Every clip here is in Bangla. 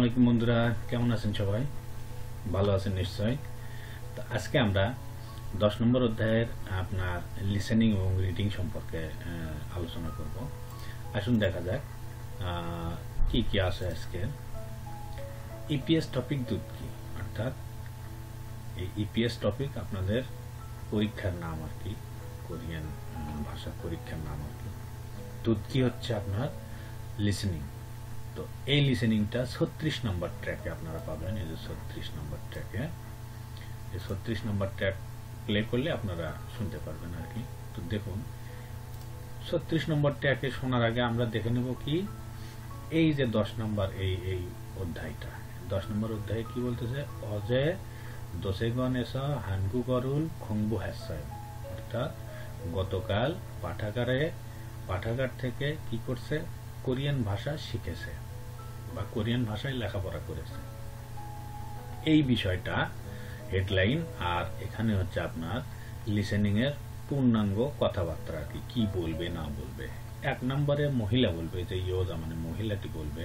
আলাইকুম বন্ধুরা, কেমন আছেন সবাই? ভালো আছেন নিশ্চয়ই। তো আজকে আমরা 10 নম্বর অধ্যায়ের আপনার লিসেনিং এবং রিডিং সম্পর্কে আলোচনা করব। আসুন দেখা যাক কি কি আছে আজকে। ইপিএস টপিক দুধ কি, অর্থাৎ এই ইপিএস টপিক আপনাদের পরীক্ষার নাম আর কি, কোরিয়ান ভাষা পরীক্ষার নাম আর কি। দুধ কি হচ্ছে আপনার লিসেনিং। তো এই লিসেনিংটা 36 নম্বর ট্র্যাকে আপনারা পাবেন। এই যে 36 নম্বর ট্র্যাকে, এই 36 নম্বর ট্র্যাক প্লে করলে আপনারা শুনতে পারবেন আর কি। তো দেখুন 36 নম্বর ট্র্যাকে শোনার আগে আমরা দেখে নেব কি এই যে 10 নম্বর এই অধ্যায়টা, 10 নম্বর অধ্যায়ে কি বলতেছে, অজে দোসেগন এসা হানগু গরুল খংবু হ্যাসায়, অর্থাৎ গতকাল পাঠাগার থেকে কি করছে, কোরিয়ান ভাষা শিখেছে বা কোরিয়ান ভাষায় লেখাপড়া করেছে। এই বিষয়টা হেডলাইন। আর এখানে হচ্ছে আপনার লিসেনিং এর পূর্ণাঙ্গ কথাবার্তা আর কি বলবে না বলবে। 1 নম্বরে মহিলা বলবে, যে ইয়োজা মানে মহিলাটি বলবে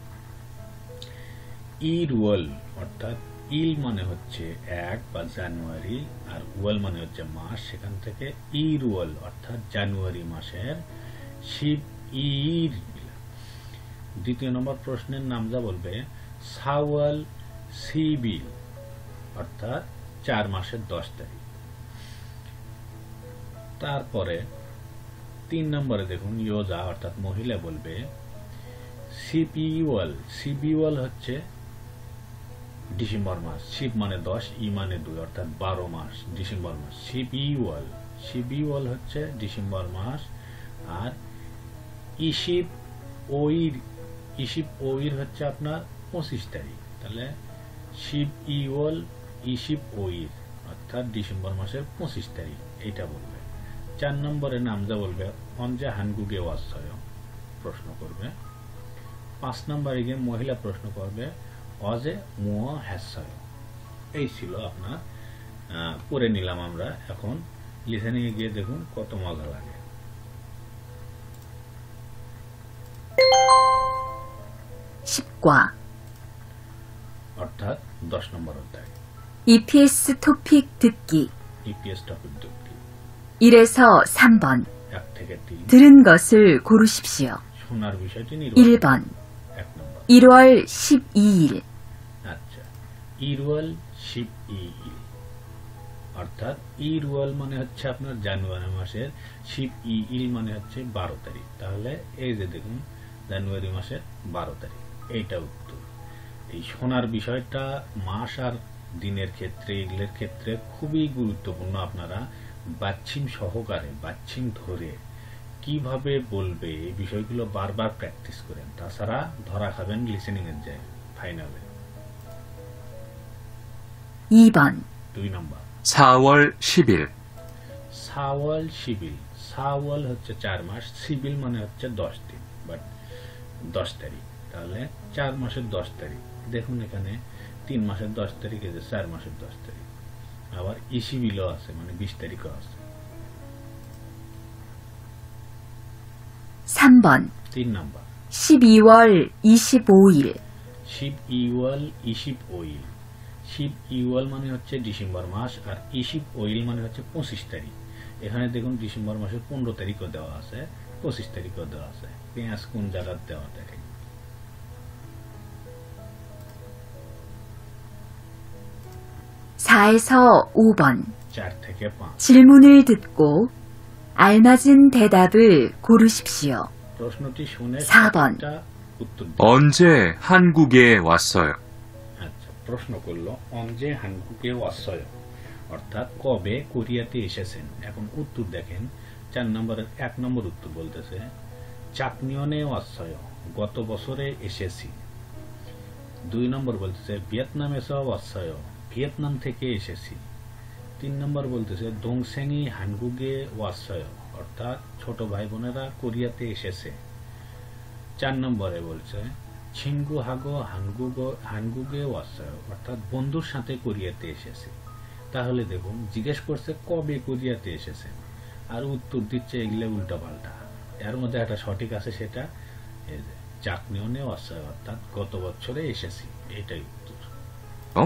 ইরওয়াল, অর্থাৎ ইল মানে হচ্ছে 1 বা জানুয়ারি, আর ওয়াল মানে হচ্ছে মাস, সেখান থেকে ইরওয়াল অর্থাৎ জানুয়ারি মাসের শিব ইর। দ্বিতীয় নম্বর প্রশ্নের নামজা বলবে সাওয়াল সিবিল, অর্থাৎ 4 মাসের 10 তারিখ। তারপরে 3 নম্বরে দেখুন ইয়োজা অর্থাৎ মহিলা বলবে সিবিওয়াল হচ্ছে ডিসেম্বর মাস, শিব মানে 10, ই মানে 2, অর্থাৎ 12 মাস ডিসেম্বর মাস। সিবিওয়াল হচ্ছে ডিসেম্বর মাস। আর ইশিব ওইর হচ্ছে আপনার 25 তারিখ। তাহলে শিব ইশিব ওইর অর্থাৎ ডিসেম্বর মাসের 25 তারিখ, এটা বলবে। 4 নম্বরে নামজা বলবে অনজা হানগুগে ওয়াসয়, প্রশ্ন করবে। 5 নম্বরে গিয়ে মহিলা প্রশ্ন করবে অজে মুও হ্যাসয়। এই ছিল আপনার, পড়ে নিলাম আমরা। এখন লিসেনিং এ গিয়ে দেখুন কত মজা লাগে। অর্থাৎ 10 নম্বর অধ্যায় EPS 토픽 듣기 ইপিএস টপিক 듣기 1에서 3번 1 থেকে 3 들은 것을 고르십시오. শোনার বিষয়টি 1번 1 নম্বর 1월 12일 আচ্ছা, ইরওয়াল শিব ইল, অর্থাৎ ইরওয়াল মানে হচ্ছে আপনার জানুয়ারি মাসের, শিব ইল মানে হচ্ছে 12 তারিখ। তাহলে এই যে দেখুন জানুয়ারি মাসের 12 তারিখ, এইটা উত্তর। এই শোনার বিষয়টা মাস আর দিনের ক্ষেত্রে, এগুলোর ক্ষেত্রে খুবই গুরুত্বপূর্ণ। আপনারা বাচ্ছিম সহকারে, বাচ্ছিম ধরে কিভাবে বলবে এই বিষয়গুলো বারবার প্র্যাকটিস করেন, তাছাড়া ধরা খাবেন লিসেনিং এর যায় ফাইনালে। 2번 2 নম্বর 4월 10일 সাওয়াল হচ্ছে 4 মাস, সিবিল মানে হচ্ছে 10 দিন, বাট 10 তারিখ। তাহলে 4 মাসের 10 তারিখ। দেখুন এখানে 3 মাসের 10 তারিখ, এই যে 4 মাসের 10 তারিখ। আবার ইসিবিলও আছে, মানে 20 তারিখও আছে। 3번 3 নম্বর 12월 25일 শিব ইওয়াল মানে হচ্ছে ডিসেম্বর মাস, আর ইশিব ওইল মানে হচ্ছে 25 তারিখ। এখানে দেখুন ডিসেম্বর মাসের 15 তারিখও দেওয়া আছে, 25 তারিখও দেওয়া আছে। পেঁয়াজ কোন জায়গার দেওয়া দেখেন। 4에서 5번 4 থেকে 5 질문을 듣고 알맞은 대답을 고르십시오. প্রশ্নটি শুনে 4번 একটা উত্তর দিন। 언제 한국에 왔어요? আচ্ছা, প্রশ্ন করলো অনজে হানকুকে ওয়াসয়, অর্থাৎ কবে কোরিয়াতে এসেছেন। এখন উত্তর দেখেন 4 নম্বরের 1 নম্বর উত্তর বলতেছে চাকনিয়নে ওয়াসয়, গত বছরে এসেছি। 2 নম্বর বলতেছে ভিয়েতনামে ওয়াসয়, ভিয়েতনাম থেকে এসেছি। 3 নম্বর বলতেছে দোংসেংই হানগুগে ওয়াসয়, অর্থাৎ ছোট ভাই বোনেরা কোরিয়াতে এসেছে। 4 নম্বরে বলছে ছিনগু হাগো হানগুগে ওয়াসয়, অর্থাৎ বন্ধুর সাথে কোরিয়াতে এসেছে। তাহলে দেখুন জিজ্ঞেস করছে কবে কোরিয়াতে এসেছে, আর উত্তর দিচ্ছে এগুলো উল্টা পাল্টা। এর মধ্যে একটা সঠিক আছে, সেটা চাকনিয়নে ওয়াসয়, অর্থাৎ গত বছরে এসেছি। এটাই উত্তর। 어?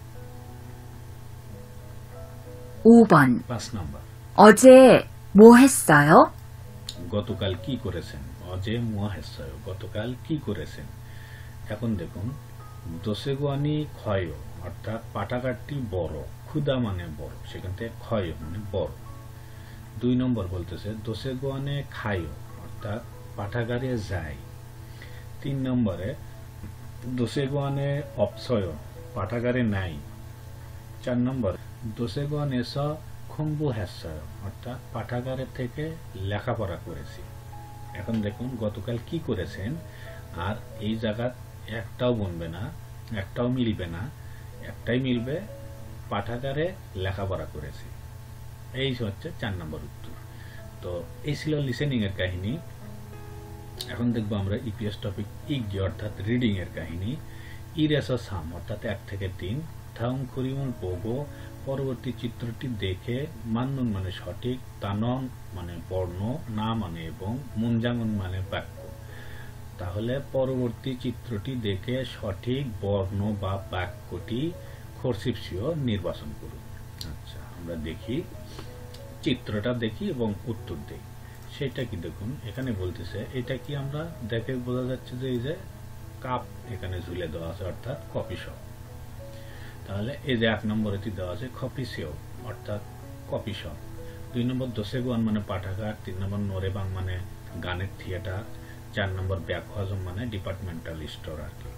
5번. 5 নম্বর, 어제 뭐 했어요? গতকাল কি করেছেন। অজে মুয়া হেসয়, গতকাল কি করেছেন। এখন দেখুন দোসেগুয়ানি ক্ষয়, অর্থাৎ পাঠাগারটি বড়, ক্ষুদা মানে বড়, সেখান থেকে ক্ষয় মানে বড়। 2 নম্বর বলতেছে দোসেগুয়ানে খায়, অর্থাৎ পাঠাগারে যায়। 3 নম্বরে দোসেগুয়ানে অপসয়, পাঠাগারে নাই। 4 নম্বর দোসেগুয়ানে স খুম্বু হেসয়, অর্থাৎ পাঠাগারের থেকে লেখাপড়া করেছি। এখন দেখুন গতকাল কি করেছেন, আর এই জায়গা একটাও বনবে না, একটাও মিলবে না, একটাই মিলবে, পাঠাগারে লেখাপড়া করেছি। এই হচ্ছে 4 নম্বর উত্তর। তো এই ছিল লিসেনিং এর কাহিনী। এখন দেখবো আমরা ইপিএস টপিক ইগি অর্থাৎ রিডিং এর কাহিনী। ইরেস সাম অর্থাৎ 1 থেকে 3, থাউং খুরিমুল পোগো, পরবর্তী চিত্রটি দেখে, মান্নুন মানে সঠিক, তানন মানে বর্ণ, না মানে এবং, মুনজাঙ্গন মানে বাক্য। তাহলে পরবর্তী চিত্রটি দেখে সঠিক বর্ণ বা বাক্যটি খরসিপসিও নির্বাচন করুন। আচ্ছা, আমরা দেখি, চিত্রটা দেখি এবং উত্তর দেই। সেটা কি দেখুন, এখানে বলতেছে এটা কি, আমরা দেখে বোঝা যাচ্ছে যে এই যে কাপ এখানে ঝুলে দেওয়া আছে, অর্থাৎ কফি শপ। তাহলে এই যে 1 নম্বরেটি দেওয়া আছে কফিসিও, অর্থাৎ কফি শপ। 2 নম্বর দোসেগুয়ান মানে পাঠাগার। 3 নম্বর নোরেবাং মানে গানের থিয়েটার। 4 নম্বর ব্যাকহজম মানে ডিপার্টমেন্টাল স্টোর আর কি।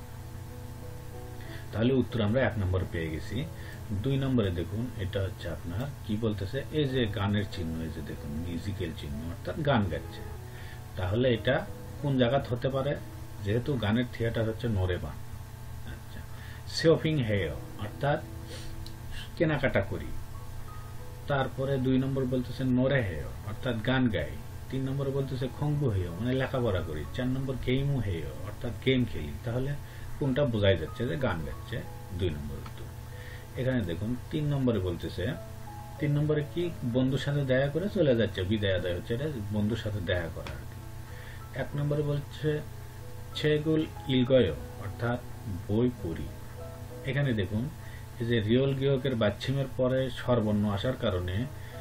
তাহলে উত্তর আমরা 1 নম্বরে পেয়ে গেছি। 2 নম্বরে দেখুন, এটা হচ্ছে আপনার কি বলতেছে, এই যে গানের চিহ্ন, এই যে দেখুন মিউজিক্যাল চিহ্ন, অর্থাৎ গান গাচ্ছে। তাহলে এটা কোন জায়গাত হতে পারে, যেহেতু গানের থিয়েটার হচ্ছে নোরেবাং। আচ্ছা, শপিং হেয় অর্থাৎ কেনাকাটা করি। তারপরে 2 নম্বর বলতেছে নোরে হেয় অর্থাৎ গান গাই। 3 নম্বরে বলতেছে খংবু হেয় মানে লেখাপড়া করি। 4 নম্বর গেমু হেয় অর্থাৎ গেম খেলি। তাহলে কোনটা বোঝাই যাচ্ছে যে গান গাচ্ছে, 2 নম্বর উত্তর। এখানে দেখুন 3 নম্বরে বলতেছে, 3 নম্বরে কি, বন্ধুর সাথে দেখা করে চলে যাচ্ছে, বিদায় আদায় হচ্ছে, এটা বন্ধুর সাথে দেখা করা আর কি। 1 নম্বরে বলছে ছেগুল ইলগয় অর্থাৎ বই পড়ি। এখানে দেখুন এই যে রিয়ল গৃহকের বাচ্ছিমের পরে স্বরবর্ণ আসার কারণে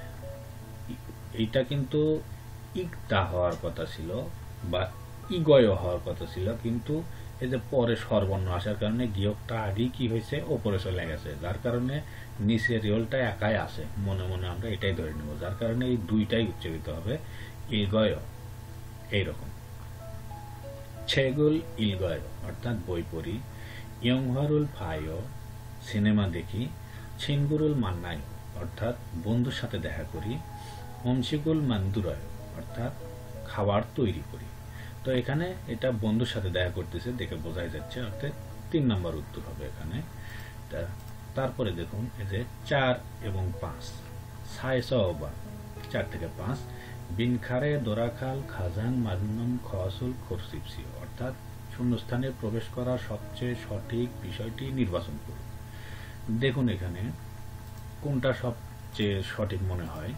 এইটা কিন্তু ইকতা হওয়ার কথা ছিল বা ইগয় হওয়ার কথা ছিল, কিন্তু এই যে পরে স্বরবর্ণ আসার কারণে গৃহকটা আগেই কি হয়েছে, ওপরে চলে গেছে, যার কারণে নিচে রিয়লটা একাই আছে। মনে মনে আমরা এটাই ধরে নেব, যার কারণে এই দুইটাই উচ্চারিত হবে ইলগয়, এইরকম। ছেগুল ইলগয় অর্থাৎ বই পড়ি। ইয়ংহারুল ফায়ো সিনেমা দেখি। ছিনগুরুল মান্নাই অর্থাৎ বন্ধুর সাথে দেখা করি। অমশিগুল মান্দুরয় অর্থাৎ খাবার তৈরি করি। তো এখানে এটা বন্ধুর সাথে দেখা করতেছে, দেখে বোঝাই যাচ্ছে, অর্থাৎ 3 নম্বর উত্তর হবে এখানে। তারপরে দেখুন এই যে 4 এবং 5 সাইসবা 4 থেকে 5 বিনখারে দোরাখাল খাজান মারুনম খসুল খরসিপসি অর্থাৎ শূন্যস্থানে প্রবেশ করার সবচেয়ে সঠিক বিষয়টি নির্বাচন করুন। দেখুন এখানে কোনটা সবচেয়ে সঠিক মনে হয়।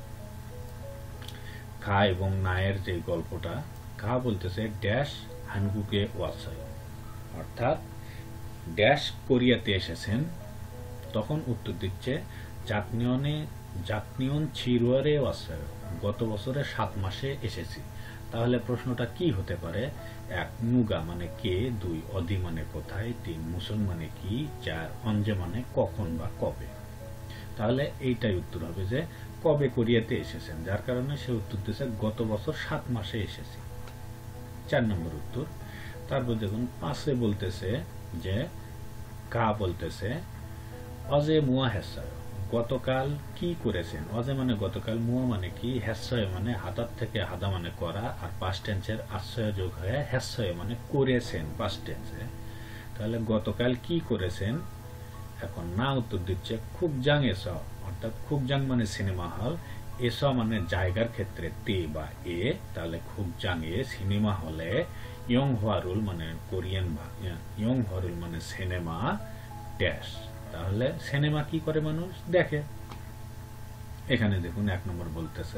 খা এবং নায়ের যে গল্পটা, খা বলতেছে ড্যাশ হানগুকে ওয়াসায় অর্থাৎ ড্যাশ কোরিয়াতে এসেছেন, তখন উত্তর দিচ্ছে জাতনিয়ন চিরুয়ারে ওয়াসায় গত বছরে 7 মাসে এসেছি। তাহলে প্রশ্নটা কি হতে পারে, 1 নুগা মানে কে, 2 অদি মানে কোথায়, 3 মুসন মানে কি, 4 অঞ্জে মানে কখন বা কবে। তাহলে এইটাই উত্তর হবে যে কবে কোরিয়াতে এসেছেন, যার কারণে সে উত্তর দিয়েছে গত বছর 7 মাসে এসেছি, 4 নম্বর উত্তর। তারপর দেখুন 5 বলতেছে যে কা বলতেছে অজে মুয়া হেসায় গতকাল কি করেছেন। অজে মানে গতকাল, মুয়া মানে কি, হেসায় মানে হাদার থেকে হাদা মানে করা, আর পাস্ট টেন্সের আশ্রয় যোগ হয়ে হেসায় মানে করেছেন পাস্ট টেন্সে। তাহলে গতকাল কি করেছেন। এখন না উত্তর দিচ্ছে খুব জাং এস অর্থাৎ খুব জাং মানে সিনেমা হল, এস মানে জায়গার ক্ষেত্রে তে বা এ, তাহলে খুব জাং এ সিনেমা হলে, ইয়ং হোয়ারুল মানে কোরিয়ান, ইয়ং হোয়ারুল মানে সিনেমা ড্যাশ। তাহলে সিনেমা কি করে মানুষ দেখে। এখানে দেখুন 1 নম্বর বলতেছে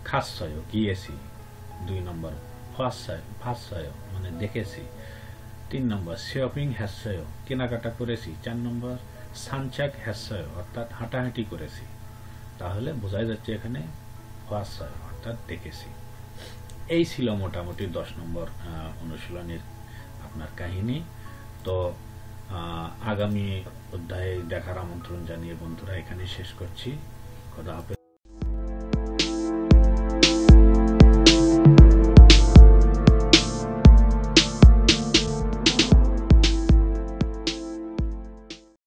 খাসয় গিয়েছি। 2 নম্বর ফাঁসায় মানে দেখেছি। 3 নম্বর শপিং হ্যাসয়, কেনাকাটা করেছি। 4 নম্বর সানচাক হ্যাসয়, অর্থাৎ হাঁটাহাঁটি করেছি। তাহলে বোঝা যাচ্ছে এখানে হ্যাসয় অর্থাৎ দেখেছি। এই ছিল মোটামুটি 10 নম্বর অনুশীলনের আপনার কাহিনী। তো আগামী অধ্যায়ে দেখার আমন্ত্রণ জানিয়ে বন্ধুরা এখানে শেষ করছি। খোদা হাফেজ।